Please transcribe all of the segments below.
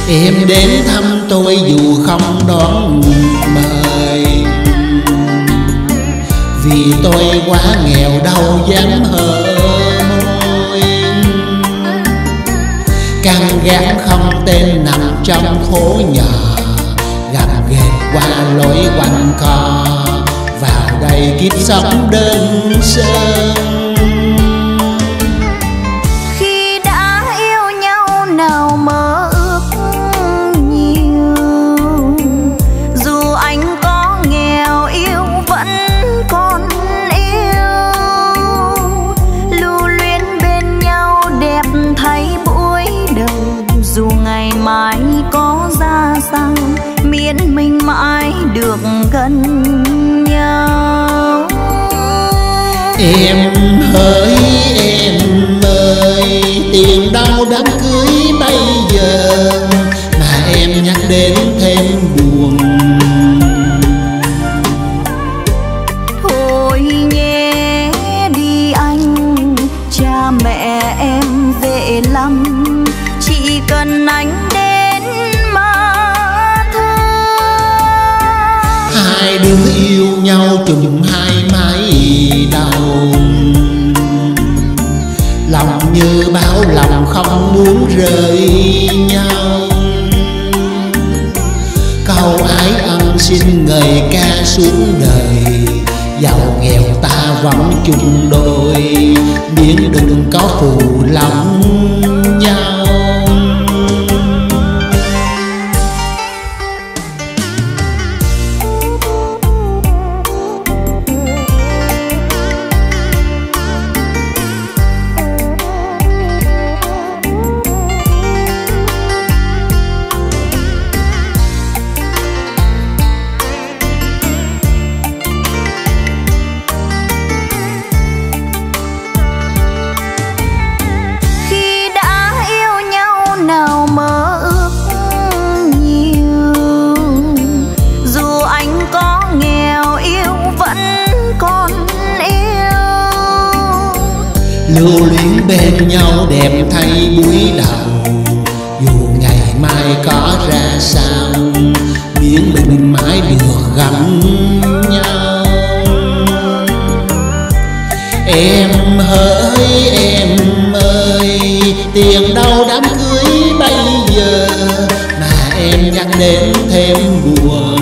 Em đến thăm tôi dù không đón mời, vì tôi quá nghèo đâu dám hở môi. Căn gác không tên nằm trong phố nhỏ, gặp ghềnh qua lối quanh co, vào đây kiếp sống đơn sơ. Khi đã yêu nhau nào mơ ước nhiều, dù anh có nghèo yêu vẫn còn yêu. Lưu luyến bên nhau đẹp thấy buổi đầu, dù ngày mai có ra sao, miễn mình mãi được gần nhau. Em hỡi em ơi, tiền đâu đám cưới bây giờ, mà em nhắc đến thêm buồn. Thôi nhé đi anh, cha mẹ em dễ lắm, chỉ cần anh đến mà thôi. Hai đứa yêu nhau trùng hai mái đầu, lòng như bão lòng không muốn rời nhau. Câu ái ân xin người ca xuống đời, giàu nghèo ta vẫn chung đôi, miễn đừng có phụ lòng nhau. Lưu luyến bên nhau đẹp thay buổi đầu, dù ngày mai có ra sao, miễn mình mãi được gặp nhau. Em hỡi em ơi, tiền đâu đám cưới bây giờ, mà em nhắc đến thêm buồn.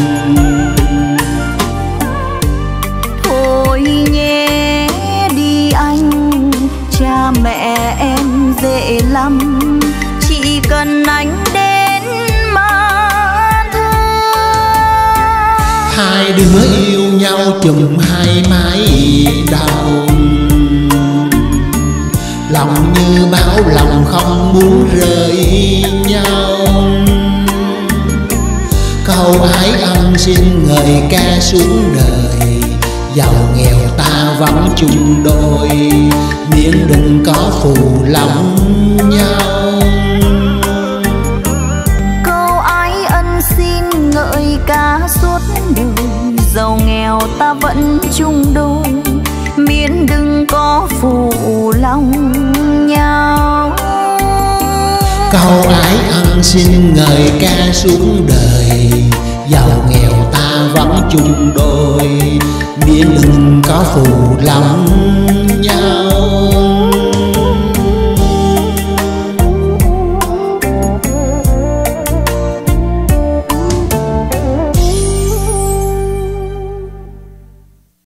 Mẹ em dễ lắm, chỉ cần anh đến mà thôi. Hai đứa yêu nhau chùm hai mái đầu, lòng như bão lòng không muốn rời nhau. Câu ái ân xin người ca xuống đời, giàu nghèo ta vẫn chung đôi, miễn đừng có phụ lòng nhau. Câu ái ân xin ngợi ca suốt đời, giàu nghèo ta vẫn chung đôi, miễn đừng có phụ lòng nhau. Câu ái ân xin ngợi ca xuống đời, giàu nghèo ta vẫn chung đôi, miễn đừng có phụ lòng nhau.